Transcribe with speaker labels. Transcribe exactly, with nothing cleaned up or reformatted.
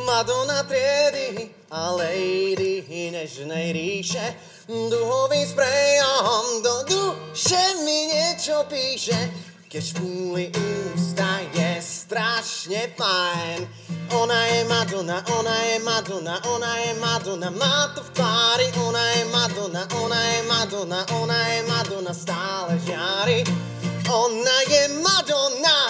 Speaker 1: Madonna triedy a lady nežnej ríše, duhovým sprejom do duše mi niečo píše, keď špúli ústa je strašne fajn. Ona je Madonna, ona je Madonna, ona je Madonna, má to v tvári, ona je Madonna, ona je Madonna, ona je Madonna, stále žiari. Ona je Madonna.